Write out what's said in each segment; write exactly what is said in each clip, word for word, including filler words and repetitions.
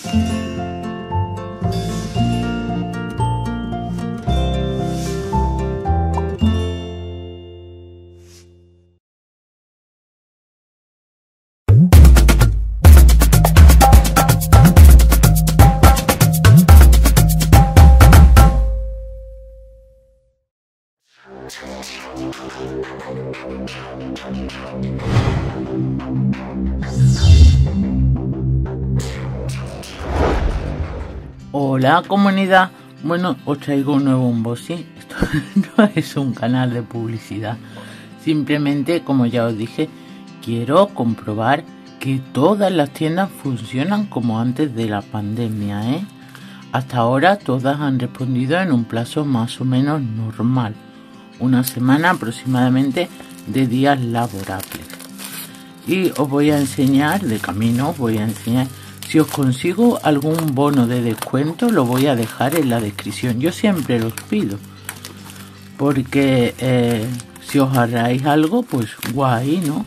Hola comunidad, bueno, os traigo un nuevo unboxing. Esto no es un canal de publicidad, simplemente, como ya os dije, quiero comprobar que todas las tiendas funcionan como antes de la pandemia, ¿eh? Hasta ahora todas han respondido en un plazo más o menos normal, una semana aproximadamente de días laborables. Y os voy a enseñar, de camino os voy a enseñar. Si os consigo algún bono de descuento, lo voy a dejar en la descripción. Yo siempre los pido, porque eh, si os ahorráis algo, pues guay, ¿no?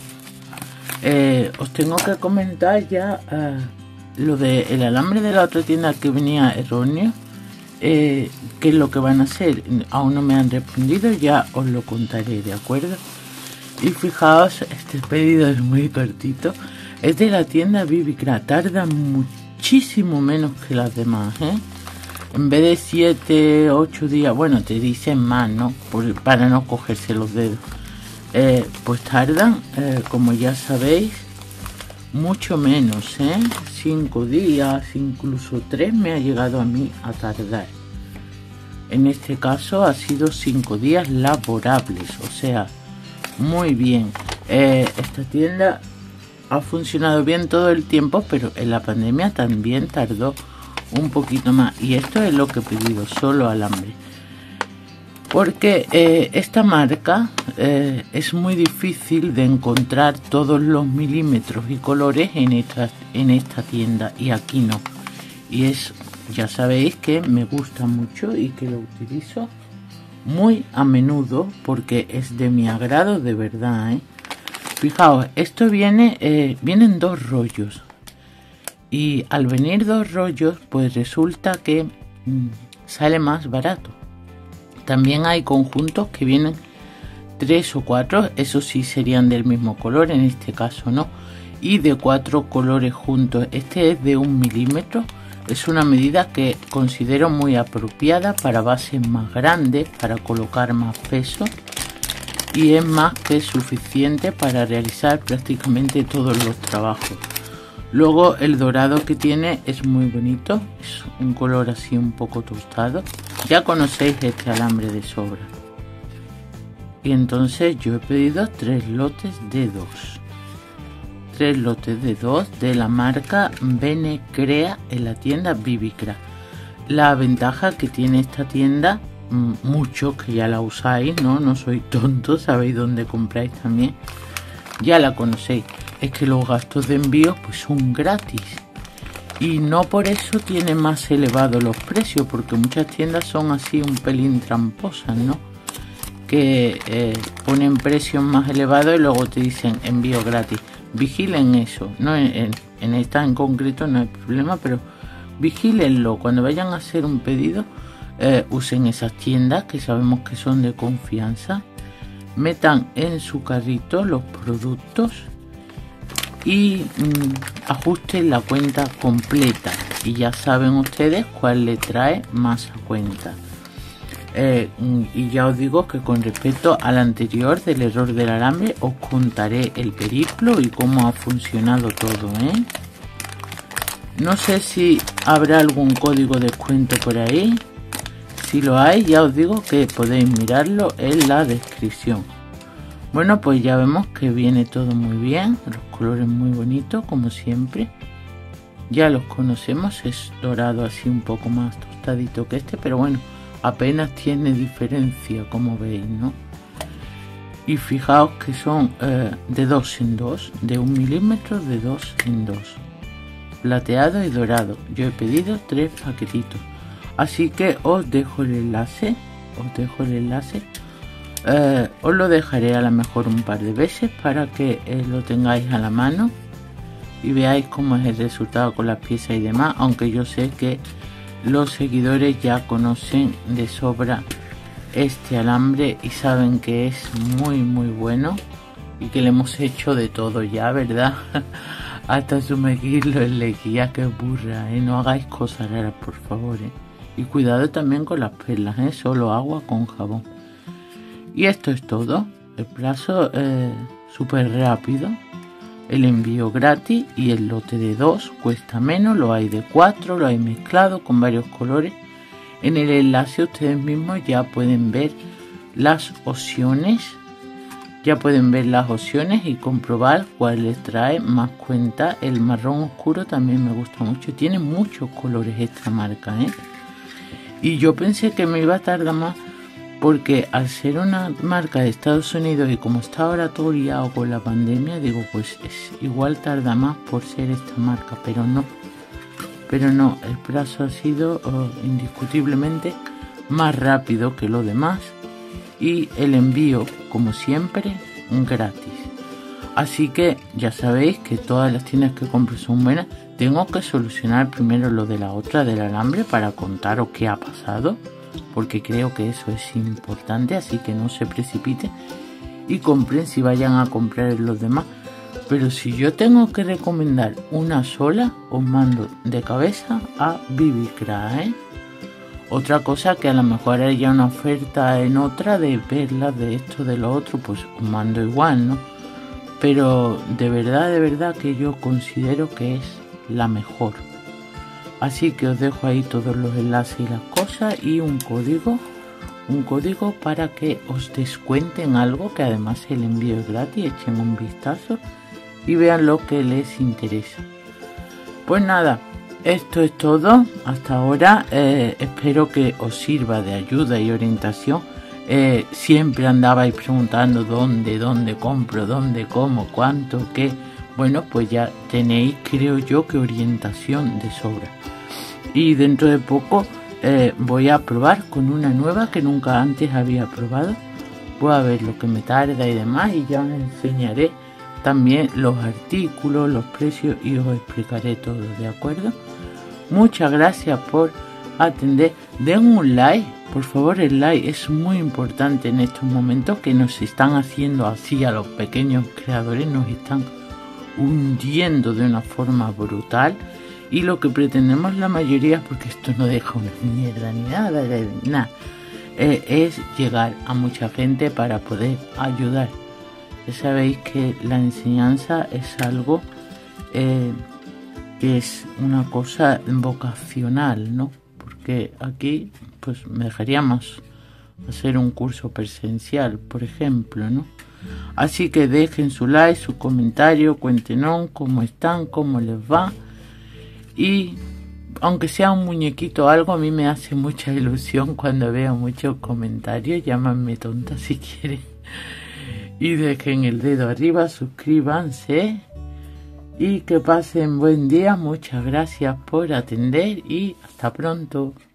Eh, os tengo que comentar ya eh, lo del alambre de la otra tienda que venía erróneo. Eh, ¿Qué es lo que van a hacer? Aún no me han respondido, ya os lo contaré, ¿de acuerdo? Y fijaos, este pedido es muy cortito. Es de la tienda Bibicra, tarda muchísimo menos que las demás, ¿eh? En vez de siete, ocho días, bueno, te dicen más, ¿no? Por, para no cogerse los dedos. Eh, pues tardan, eh, como ya sabéis, mucho menos, ¿eh? cinco días, incluso tres me ha llegado a mí a tardar. En este caso ha sido cinco días laborables, o sea, muy bien. Eh, esta tienda ha funcionado bien todo el tiempo, pero en la pandemia también tardó un poquito más. Y esto es lo que he pedido, solo alambre. Porque eh, esta marca eh, es muy difícil de encontrar todos los milímetros y colores en esta, en esta tienda. Y aquí no. Y es, ya sabéis que me gusta mucho y que lo utilizo muy a menudo porque es de mi agrado de verdad, ¿eh? Fijaos, esto viene, eh, vienen dos rollos y al venir dos rollos pues resulta que mmm, sale más barato. También hay conjuntos que vienen tres o cuatro, eso sí serían del mismo color, en este caso no, y de cuatro colores juntos. Este es de un milímetro, es una medida que considero muy apropiada para bases más grandes, para colocar más peso. Y es más que suficiente para realizar prácticamente todos los trabajos. Luego el dorado que tiene es muy bonito, es un color así un poco tostado. Ya conocéis este alambre de sobra. Y entonces yo he pedido tres lotes de dos. Tres lotes de dos de la marca Bene Crea en la tienda Bibicra. La ventaja que tiene esta tienda, mucho que ya la usáis, ¿no? No soy tonto, sabéis dónde compráis también, ya la conocéis, es que los gastos de envío pues son gratis y no por eso tiene más elevados los precios, porque muchas tiendas son así un pelín tramposas, ¿no? Que eh, ponen precios más elevados y luego te dicen envío gratis. Vigilen eso, no en, en esta en concreto no hay problema, pero vigílenlo cuando vayan a hacer un pedido. Eh, usen esas tiendas que sabemos que son de confianza, metan en su carrito los productos y mmm, ajusten la cuenta completa y ya saben ustedes cuál le trae más a cuenta. Eh, y ya os digo que con respecto al anterior del error del alambre os contaré el periplo y cómo ha funcionado todo, ¿eh? No sé si habrá algún código de descuento por ahí. Si lo hay, ya os digo que podéis mirarlo en la descripción. Bueno, pues ya vemos que viene todo muy bien, los colores muy bonitos como siempre. Ya los conocemos, es dorado así un poco más tostadito que este, pero bueno, apenas tiene diferencia como veis, ¿no? Y fijaos que son eh, de dos en dos, de un milímetro de dos en dos. Plateado y dorado. Yo he pedido tres paquetitos. Así que os dejo el enlace, os dejo el enlace, eh, os lo dejaré a lo mejor un par de veces para que eh, lo tengáis a la mano y veáis cómo es el resultado con las piezas y demás, aunque yo sé que los seguidores ya conocen de sobra este alambre y saben que es muy muy bueno y que le hemos hecho de todo ya, ¿verdad? Hasta sumergirlo en lejía, que burra, ¿eh? No hagáis cosas raras, por favor, ¿eh? Y cuidado también con las perlas, ¿eh? Solo agua con jabón. Y esto es todo. El plazo es súper rápido. El envío gratis y el lote de dos cuesta menos. Lo hay de cuatro, lo hay mezclado con varios colores. En el enlace ustedes mismos ya pueden ver las opciones. Ya pueden ver las opciones y comprobar cuál les trae más cuenta. El marrón oscuro también me gusta mucho. Tiene muchos colores esta marca, ¿eh? Y yo pensé que me iba a tardar más porque al ser una marca de Estados Unidos y como está ahora todo liado con la pandemia, digo, pues es, igual tarda más por ser esta marca, pero no. Pero no, el plazo ha sido oh, indiscutiblemente más rápido que lo demás. Y el envío, como siempre, gratis. Así que ya sabéis que todas las tiendas que compro son buenas. Tengo que solucionar primero lo de la otra del alambre para contaros qué ha pasado, porque creo que eso es importante, así que no se precipiten y compren si vayan a comprar los demás. Pero si yo tengo que recomendar una sola, os mando de cabeza a Bibicra, ¿eh? Otra cosa que a lo mejor haya una oferta en otra de perlas de esto, de lo otro, pues os mando igual, ¿no? Pero de verdad, de verdad que yo considero que es la mejor. Así que os dejo ahí todos los enlaces y las cosas y un código, un código para que os descuenten algo, que además el envío es gratis. Echen un vistazo y vean lo que les interesa. Pues nada. Esto es todo hasta ahora. Eh, espero que os sirva de ayuda y orientación. Eh, siempre andabais preguntando dónde, dónde compro, dónde, cómo, cuánto, qué. Bueno, pues ya tenéis, creo yo, que orientación de sobra. Y dentro de poco eh, voy a probar con una nueva que nunca antes había probado. Voy a ver lo que me tarda y demás y ya os enseñaré también los artículos, los precios y os explicaré todo, ¿de acuerdo? Muchas gracias por atender. Den un like, por favor. El like es muy importante en estos momentos que nos están haciendo así a los pequeños creadores, nos están hundiendo de una forma brutal. Y lo que pretendemos la mayoría, porque esto no deja una mierda ni nada, nada eh, es llegar a mucha gente para poder ayudar. Ya sabéis que la enseñanza es algo eh, que es una cosa vocacional, ¿no? Porque aquí pues me dejaría más hacer un curso presencial, por ejemplo, ¿no? Así que dejen su like, su comentario, cuéntenos cómo están, cómo les va. Y aunque sea un muñequito o algo, a mí me hace mucha ilusión cuando veo muchos comentarios. Llámame tonta si quieren. Y dejen el dedo arriba, suscríbanse y que pasen buen día. Muchas gracias por atender y hasta pronto.